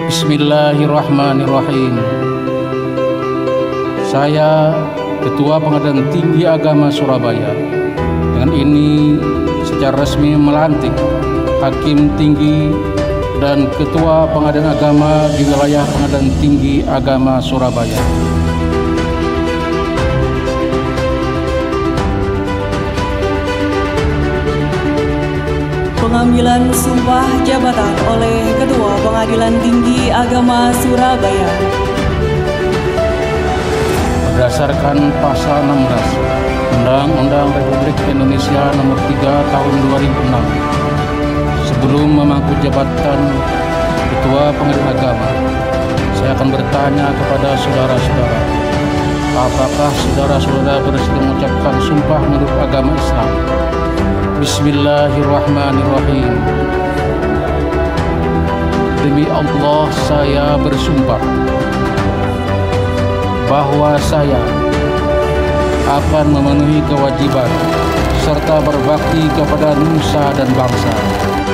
Bismillahirrahmanirrahim. Saya Ketua Pengadilan Tinggi Agama Surabaya dengan ini secara resmi melantik Hakim Tinggi dan Ketua Pengadilan Agama di wilayah Pengadilan Tinggi Agama Surabaya. Pengambilan sumpah jabatan oleh Ketua Pengadilan Tinggi Agama Surabaya. Berdasarkan pasal 16 Undang-Undang Republik Indonesia Nomor 3 Tahun 2006, sebelum memangku jabatan Ketua Pengadilan Agama, saya akan bertanya kepada saudara-saudara, apakah saudara-saudara bersedia mengucapkan sumpah menurut agama Islam? Bismillahirrahmanirrahim. Demi Allah saya bersumpah bahwa saya akan memenuhi kewajiban serta berbakti kepada nusa dan bangsa.